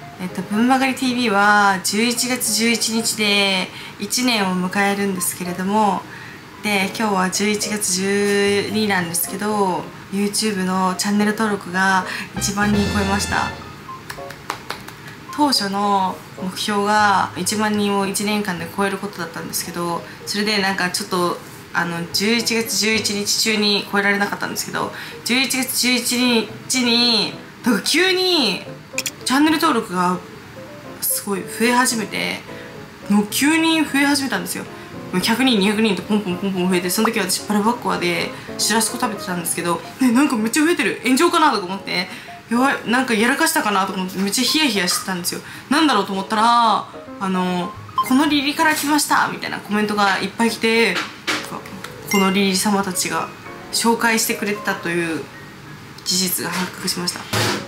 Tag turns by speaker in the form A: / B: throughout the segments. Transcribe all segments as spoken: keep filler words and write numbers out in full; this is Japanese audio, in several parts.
A: えっと、ぶんばかり ティービー はじゅういちがつじゅういちにちでいちねんを迎えるんですけれども、で今日はじゅういちがつじゅうににちなんですけど、 YouTube のチャンネル登録がいちまんにん超えました。当初の目標がいちまんにんをいちねんかんで超えることだったんですけど、それでなんかちょっとあのじゅういちがつじゅういちにち中に超えられなかったんですけど、じゅういちがつじゅういちにちになんか急にチャンネル登録がすごい増え始めて、もう急に増え始めたんですよ。ひゃくにんにひゃくにんとポンポンポンポン増えて、その時私パラバッコアでシュラスコ食べてたんですけど、ね、なんかめっちゃ増えてる、炎上かなとか思って、やばい、なんかやらかしたかなと思ってめっちゃヒヤヒヤしてたんですよ。なんだろうと思ったら、あのこのリリから来ましたみたいなコメントがいっぱい来て、このリリ様たちが紹介してくれてたという事実が発覚しました。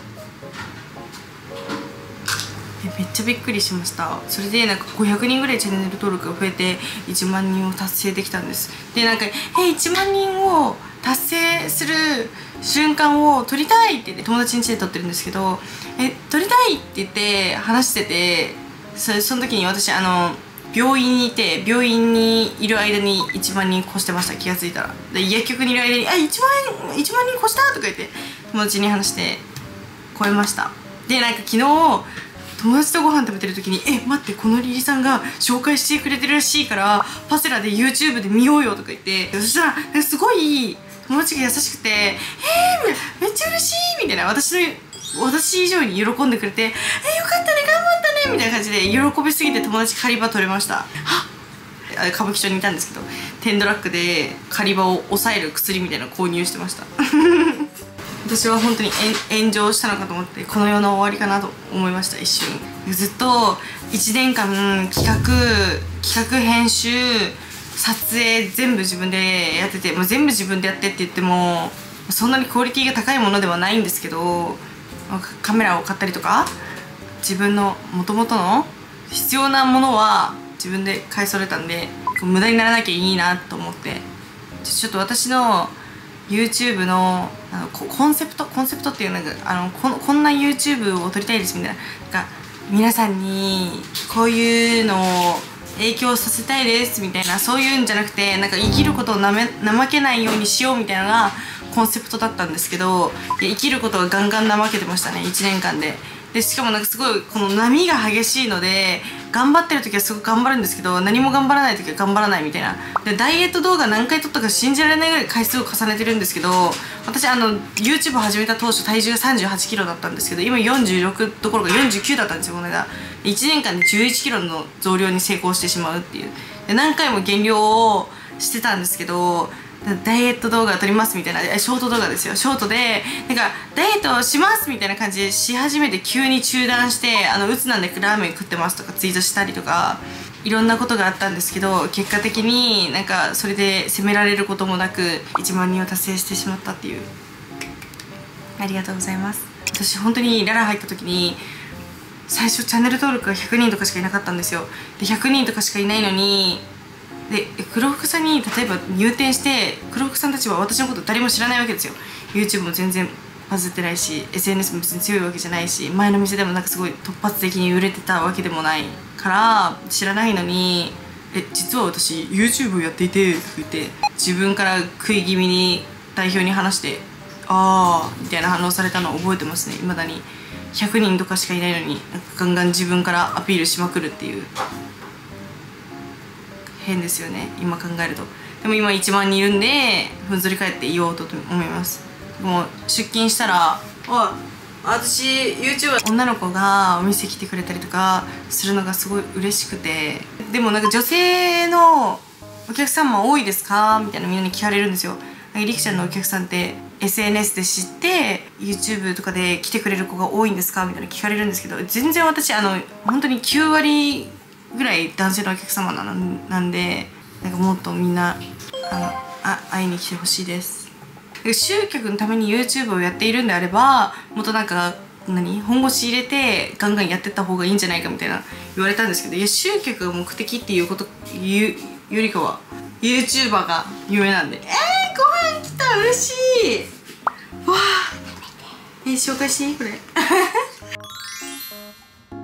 A: めっちゃびっくりしました。それでなんかごひゃくにんぐらいチャンネル登録が増えていちまんにんを達成できたんです。でなんか「えいちまんにんを達成する瞬間を撮りたい」って言って友達ん家で撮ってるんですけど「え撮りたい」って言って話してて、そ, その時に私あの病院にいて、病院にいる間にいちまんにん越してました。気が付いたら。で薬局にいる間に「あいちまんいちまんにん越した!」とか言って友達に話して超えました。でなんか昨日友達とご飯食べてる時に「え待って、このリリさんが紹介してくれてるらしいからパセラで YouTube で見ようよ」とか言って、そしたらすごい友達が優しくて「えー、めっちゃ嬉しい!」みたいな、私の私以上に喜んでくれて「えよかったね、頑張ったね」みたいな感じで喜びすぎて友達狩り場取れました。はっ、歌舞伎町にいたんですけど、テンドラックで狩り場を抑える薬みたいなの購入してました。私は本当に炎上したのかと思って、この世の終わりかなと思いました。一瞬ずっといちねんかん企画企画編集撮影全部自分でやってて、もう全部自分でやってって言ってもそんなにクオリティが高いものではないんですけど、カメラを買ったりとか自分の元々の必要なものは自分で買い揃えたんで、無駄にならなきゃいいなと思って、ちょっと私のYouTube のあのコンセプトコンセプトっていうなんかあの こ, こんな YouTube を撮りたいですみたいな、なんか皆さんにこういうのを影響させたいですみたいな、そういうんじゃなくて、なんか生きることをなめ怠けないようにしようみたいなのがコンセプトだったんですけど、生きることがガンガン怠けてましたね、いちねんかんで。でしかもなんかすごいこの波が激しいので、頑張ってる時はすごく頑張るんですけど、何も頑張らない時は頑張らないみたいな。でダイエット動画何回撮ったか信じられないぐらい回数を重ねてるんですけど、私あの YouTube 始めた当初体重がさんじゅうはちキロだったんですけど、今よんじゅうろくどころかよんじゅうきゅうだったんですよ、この間。いちねんかんでじゅういちキロの増量に成功してしまうっていう。で何回も減量をしてたんですけど、ダイエット動画を撮りますみたいな、ショート動画ですよ、ショートでなんかダイエットをしますみたいな感じでし始めて急に中断して、あのうつなんでラーメン食ってますとかツイートしたりとか、いろんなことがあったんですけど、結果的になんかそれで責められることもなくいちまんにんを達成してしまったっていう。ありがとうございます。私本当にララ入った時に最初チャンネル登録がひゃくにんとかしかいなかったんですよ。でひゃくにんとかしかいないのに、で黒服さんに例えば入店して、黒服さんたちは私のこと誰も知らないわけですよ。 YouTube も全然バズってないし エスエヌエス も別に強いわけじゃないし、前の店でもなんかすごい突発的に売れてたわけでもないから知らないのに「え実は私 YouTube をやっていて」とか言って自分から食い気味に代表に話して「ああ」みたいな反応されたのを覚えてますね。未だにひゃくにんとかしかいないのになんかガンガン自分からアピールしまくるっていう。変ですよね今考えると。でも今いちまんにんいるんでふんぞり返って言おうと思います。もう出勤したら「おい私 YouTuber」女の子がお店来てくれたりとかするのがすごい嬉しくて、でもなんか女性のお客さんも多いですかみたいなみんなに聞かれるんですよ。りきちゃんのお客さんって エスエヌエス で知って YouTube とかで来てくれる子が多いんですかみたいな聞かれるんですけど、全然私あの本当にきゅうわりぐらい男性のお客様なんで、なんかもっとみんなあのあ会いに来てほしいです。集客のために YouTube をやっているんであれば、もっとなんか何本腰入れてガンガンやってった方がいいんじゃないかみたいな言われたんですけど、いや集客が目的っていうこというよりかは YouTuber が夢なんで。えー、ご飯来た、嬉しいわあ。えー、紹介していいこれ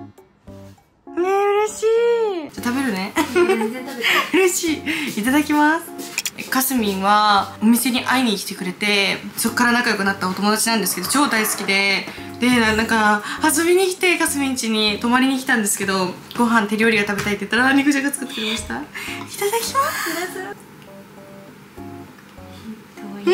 A: 食べるね。
B: 全然食べて
A: 嬉しい。いただきます。かすみんはお店に会いに来てくれて、そこから仲良くなったお友達なんですけど、超大好きで、でなんか遊びに来てかすみん家に泊まりに来たんですけど、ご飯手料理が食べたいって言ったら肉じゃが作ってくれました。いただきます。うん、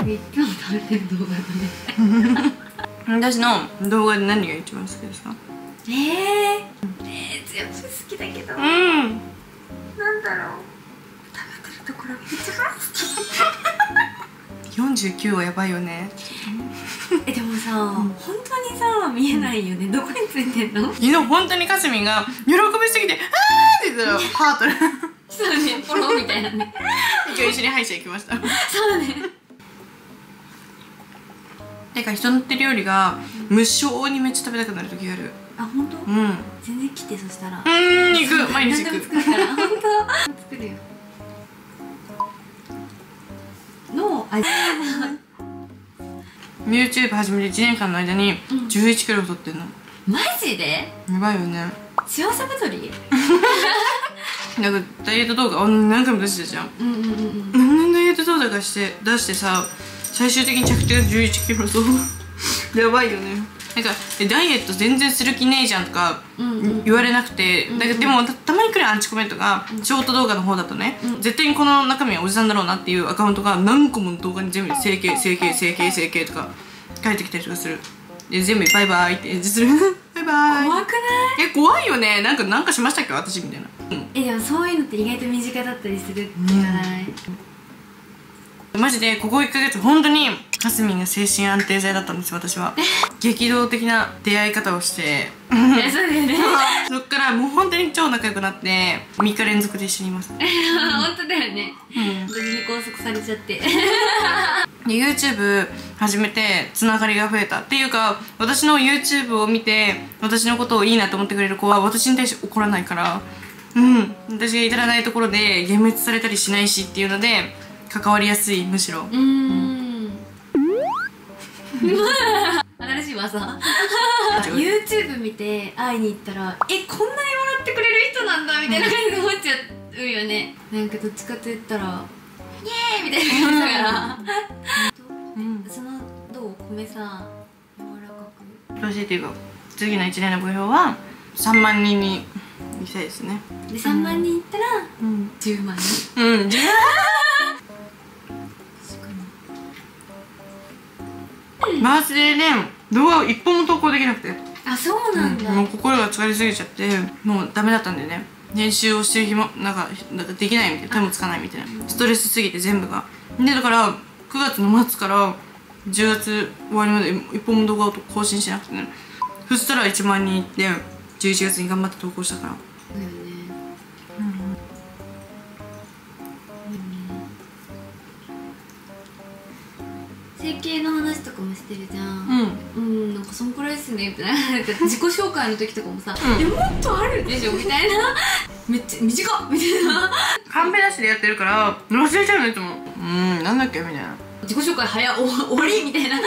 B: いつも食べてる動画だね。
A: 私の動画で何が一番好きですか？
B: えー、えー、全部好きだけど、
A: うん、
B: なんだろう、食べてるところが一番好き。
A: よんじゅうきゅうはやばいよね。
B: え、でもさ、うん、本当にさ見えないよね。どこについてんの？
A: 昨日本当にかすみんが喜びすぎて「あー!」って言ったらハート
B: そうね、ポロみたいなね。
A: 今日一緒に歯医者行きました。
B: そうね。
A: てか人の手料理が無性にめっちゃ食べたくなる時がある。
B: あ、本当？
A: うん。
B: 全然来て、そしたら。
A: うん、行く。毎日行く。
B: 作るから。本当。作るよ。の味。
A: YouTube 始めていちねんかんの間にじゅういちキロ太ってんの。
B: マジで？
A: やばいよね。
B: 幸せ太り？
A: なんかダイエット動画何回も出してたじゃん。
B: うんうんうんうん。
A: 何ダイエット動画かして出してさ、最終的に着地がじゅういちキロそう。やばいよね。なんかダイエット全然する気ねえじゃんとか言われなくて、だでも た, たまに来るアンチコメントがショート動画の方だとね、うん、絶対にこの中身はおじさんだろうなっていうアカウントが何個も動画に全部整形整形整形整形とか書いてきたりとかする。で全部バイバイって演じする。バイバイ。
B: 怖くない？
A: え、怖いよね。なんかなんかしましたっけ私みたいな、うん、
B: え、でもそういうのって意外と身近だったりするじゃない？
A: うん、マジでここいっかげつ本当にかすみんが精神安定剤だったんです。私は激動的な出会い方をして
B: え、そうだよね。
A: そっからもう本当に超仲良くなってみっか連続で一緒にいます。
B: 本当だよね。無事に拘束されちゃって
A: で YouTube 始めてつながりが増えたっていうか、私の YouTube を見て私のことをいいなと思ってくれる子は私に対して怒らないから、うん、私が至らないところで幻滅されたりしないしっていうので関わりやすい。むしろうーん
B: 新しい技。YouTube 見て会いに行ったら、え、こんなに笑ってくれる人なんだみたいな感じで思っちゃうよね。なんかどっちかと言ったらイエーイみたいな感じだから。そのどう米さ柔らかく
A: 楽しいっていうか、次のいちねんの目標はさんまんにんに行きたいですね。
B: でさんまんにんいったらじゅうまんにん。
A: うん、じゅうマジでね、動画を一本も投稿できなくて、
B: あ、そうなんだ、
A: うん、もう心が疲れすぎちゃってもうダメだったんだよね。練習をしてる暇なんかなんかできないみたいな、手もつかないみたいな、ストレスすぎて全部が。でだからくがつの末からじゅうがつ終わりまで一本も動画を更新しなくてね。そしたらいちまんにんいってじゅういちがつに頑張って投稿したから。
B: だよね。整形の話とかもしてるじゃん。うん、うん、なんかそんくらいですねみたいな。なんか自己紹介の時とかもさ「え、もっとあるでしょ」みたいな。めっちゃ短っみたいな。
A: カンペなしでやってるから忘れちゃうのいつも。うん、なんだっけみたいな。
B: 自己紹介早お終わりみたいな。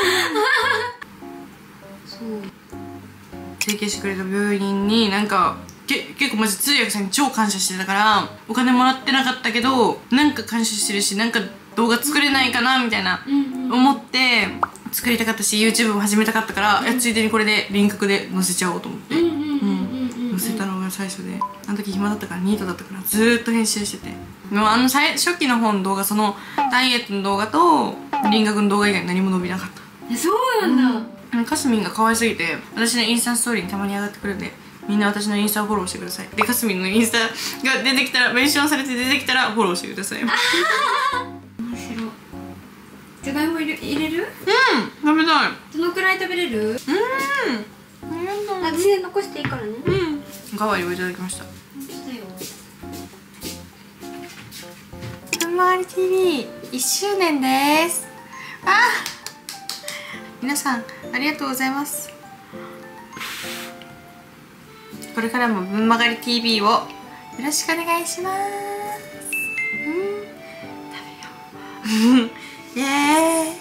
B: そう
A: 整形してくれた病院になんかけ結構マジ通訳さんに超感謝してたから、お金もらってなかったけどなんか感謝してるし、なんか動画作れないかなみたいな思って作りたかったし、 YouTube も始めたかったから、うん、ついでにこれで輪郭で載せちゃおうと思って載せたのが最初で、あの時暇だったからニートだったからずーっと編集してて、もうあの最初期の方の動画、そのダイエットの動画と輪郭の動画以外何も伸びなかった。
B: え、そうなんだ。
A: うん、かすみんが可愛すぎて私のインスタストーリーにたまに上がってくるんで、みんな私のインスタをフォローしてください。でかすみんのインスタが出てきたら、メンションされて出てきたらフォローしてください。面
B: 白い。じゃがいも入れ入れる？
A: うん、食べたい。
B: どのくらい食べれる？うん、
A: ありがとう。
B: あ、全然残していいからね。うん、
A: おかわりをいただきました。
B: 本当だよ。
A: ふんわり ティービーいっしゅうねんです。あ、皆さんありがとうございます。これからもぶんまがり ティービー をよろしくお願いします。うん、食べよう。イエーイ。